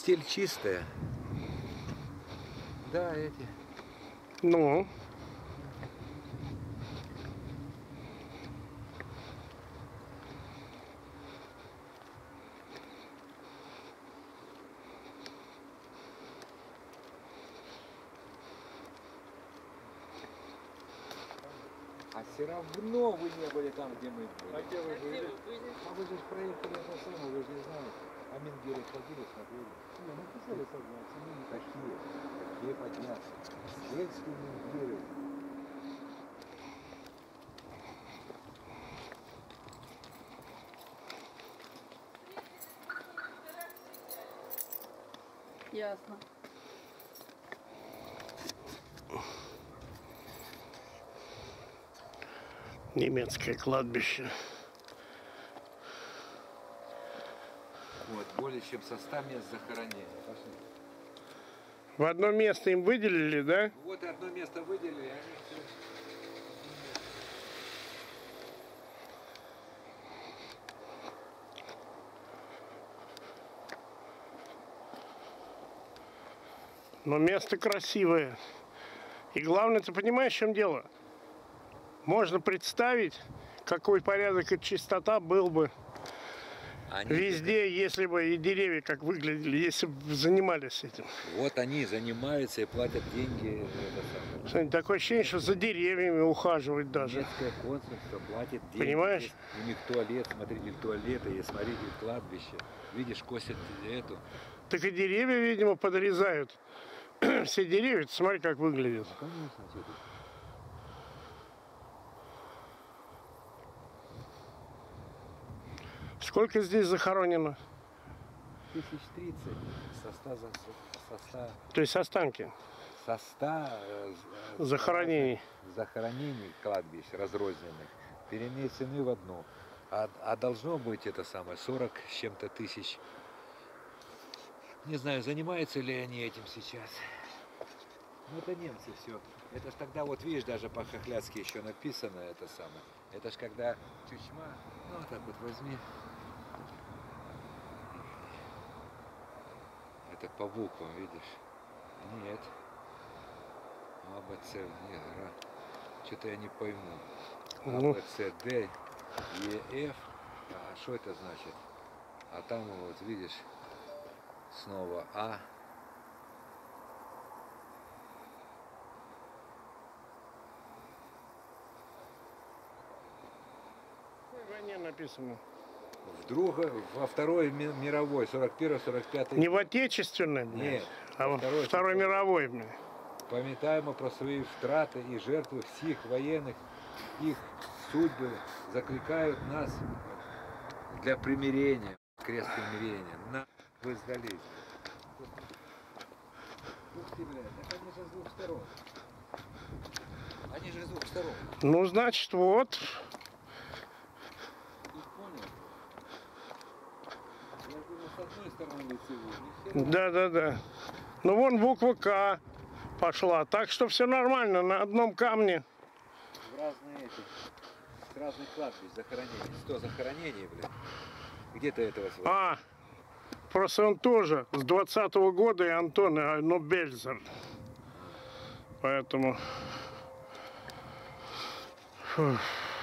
Стиль чистая. Да, эти. Ну. А все равно вы не были там, где мы были. А где вы были? А вы же проехали это самое, вы же не знаете. А Менгиры ходили, смотрели. Не, мы хотели подняться, мы не Такие, такие подняться. Шведские Менгиры. Ясно. Немецкое кладбище. Вот, более чем со 100 мест захоронения. Пошли. В одно место им выделили, да? Вот и одно место выделили, они все. Но место красивое. И главное, ты понимаешь, в чем дело? Можно представить, какой порядок и чистота был бы везде, если бы и деревья как выглядели, если бы занимались этим. Вот они занимаются и платят деньги. Смотри, такое ощущение, что за деревьями ухаживать даже. Немецкое консульство платит деньги. Понимаешь? Есть у них туалет, смотрите, туалеты, есть, смотрите, кладбище. Видишь, косят эту. Так и деревья, видимо, подрезают. Все деревья, смотри, как выглядят. Конечно, что-то. Сколько здесь захоронено? 1030 со 100 То есть останки захоронений. Захоронений кладбищ разрозненных перенесены в одну. А должно быть это самое 40 с чем-то тысяч. Не знаю, занимаются ли они этим сейчас. Ну это немцы все. Это ж тогда, вот видишь, даже по-хохляцки еще написано это самое. Это ж когда чучма, ну вот так вот возьми. Это по буквам, видишь? Нет. АБЦ, нет, что-то я не пойму. АБЦ, Д, Е, Ф. А что это значит? А там вот видишь, снова А. В войне написано. Во Второй мировой, 41-45. Не в отечественной, Нет, а во Второй Второй мировой. Пам'ятаємо про свои втраты и жертвы всех военных, их судьбы закликают нас для примирения, крест примирения. На, вы сдались. Ух ты, блядь, так они же с двух сторон. Они же с двух сторон. Ну, значит, вот. Ты понял? Я думаю, с одной стороны лицевой. Да. Ну, вон буква К пошла. Так что все нормально, на одном камне. В разные эти, с разных кладбищ захоронений. 100 захоронений, блядь. Где ты этого свой? Просто он тоже с 20-го года, и Антон, но Бельзер. Поэтому... Фух.